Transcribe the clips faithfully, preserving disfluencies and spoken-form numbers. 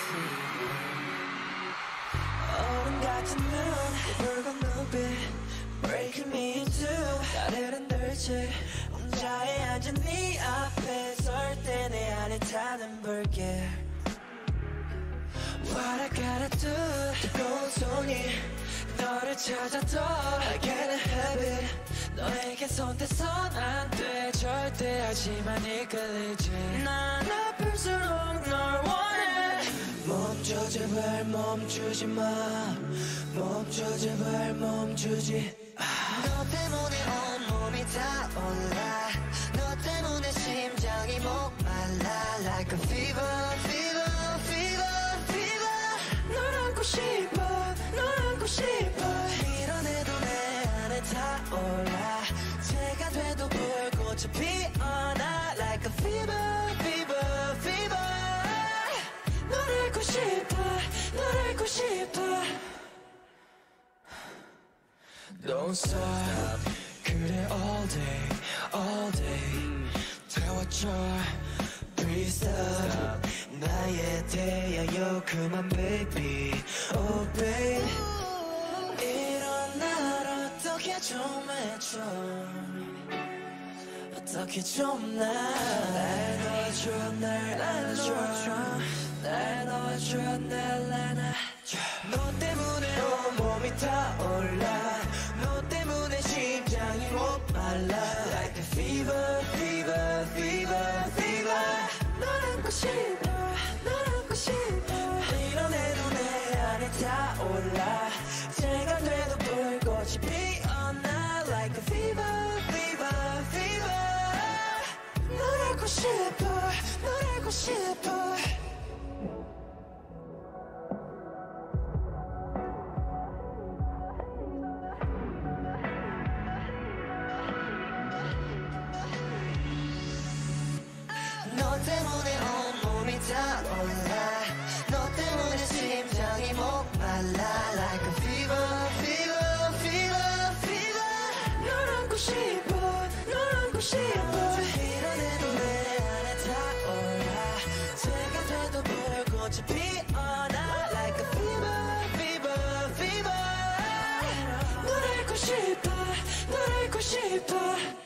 얼음 같은 눈 붉은 눈빛 Breaking me in two 나를 흔들지 혼자에 앉은 네 앞에 설 때 내 안에 타는 불길 What I gotta do 뜨거운 손이 너를 찾아도 I can't help it 너에게 손대선 안 돼 절대 하지만 이끌리지 난 아플수록 널 원해 멈춰 제발 멈추지 마 멈춰 제발 멈추지 아. 너 때문에 온몸이 타올라 너 때문에 심장이 목말라 Like a fever fever fever fever 널 안고 싶어 널 안고 싶어 밀어내도 내 안에 타올라 새가 돼도 불꽃이 피어나 Like a fever fever fever 널 알고 싶어 널 알고 싶어 Don't stop 그래 all day all day 태워줘 Please stop 나의 대야여 그만 baby Oh babe 이런 날 어떻게 좀 해줘 어떻게 좀 날 넣어줘 날 안아줘 날 넣어줘 날 안아줘 너 때문에 온몸이 타올라 너 때문에 심장이 목말라 Like a fever fever fever fever 널 안고 싶어 널 안고 싶어 밀어내도 내 안에 타올라 새가 돼도 불꽃이 피어나 Like a fever fever fever 널 알고 싶어 널 알고 싶어 너 때문에 온몸이 타올라 너 때문에 심장이 목말라 Like a fever fever fever fever 널 안고 싶어 널 안고 싶어 밀어내도 내 안에 타올라 새가 돼도 불꽃이 피어나 Like a fever fever fever 널 알고 싶어 널 알고 싶어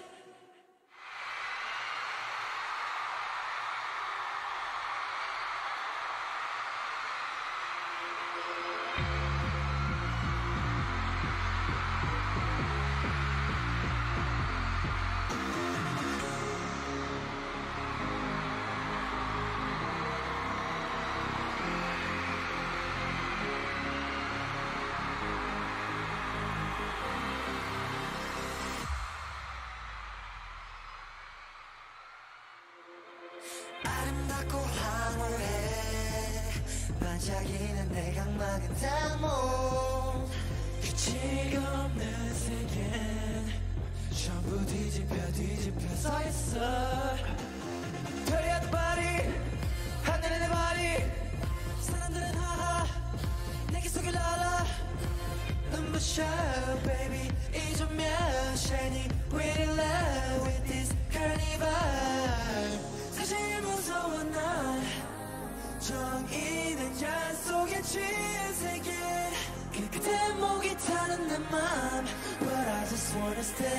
아름답고 황홀해 반짝이는 내 각막은 다모 규칙 없는 세계 전부 뒤집혀 뒤집혀 서있어 별이야 발이 하늘에 내 발이 사람들은 하하 내게 속일 알아 눈부셔 baby 잊으면 shining with love with this carnival 사실 무서워 난 정의는 잔 속에 취한 세계 그 끝에 목이 타는 내 맘 But I just wanna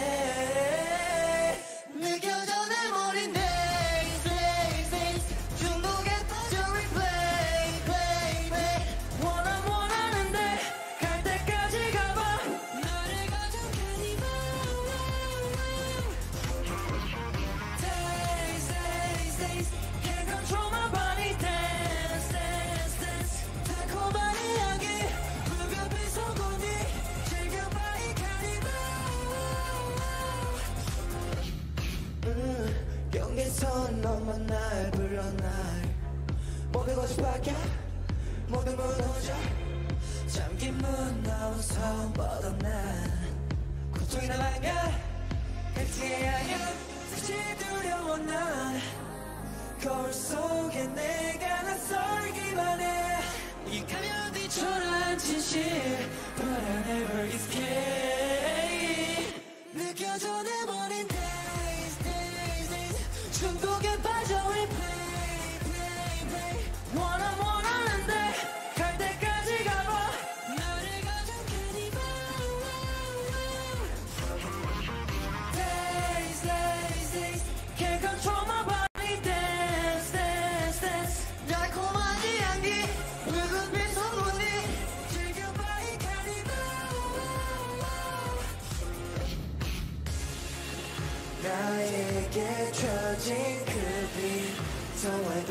stay 느껴져 내 머리 days days days 중독에 빠져 replay play play 원함 원하는데 갈 때까지 가봐 너를 가져가니 마 Days days days can't control my body dance dance dance 달콤한 이야기 무릎이 손고니 즐겨봐 이 카니발 음, 경계선 넘어 날 불러 날 모든 것이 바뀌어 모든 무너져 잠긴 문 나와서 뻗어난 고통이 나만가 벨트의 아연 사실 두려워 난 거울 속에 내가 낯설기만 해 이 가면이 초라한 진실 But I never escape 느껴져 내 머린 days days days 중독에 빠져 replay play play 원함 원하는데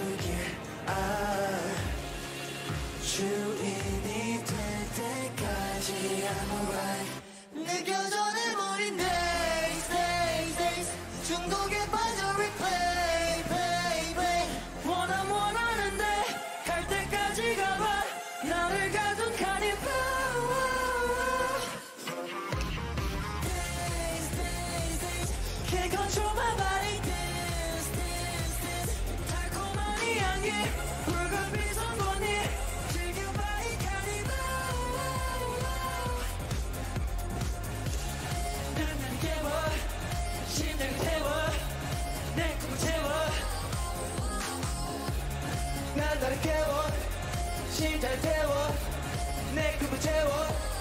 불길 아 주인이 될 때까지 I'm alright 느껴져 내 머린 days days days 중독에 빠져 replay play play 원함 원하는데 갈 때까지 가봐 나를 가둔 카니발 days days days can't control my body dance dance dance 달콤한 이 향기 붉은빛 선선이 즐겨봐 이 카니발 난 날 깨워 심장을 태워 내 꿈을 채워 난 나를 깨워 심장을 태워 내 꿈을 채워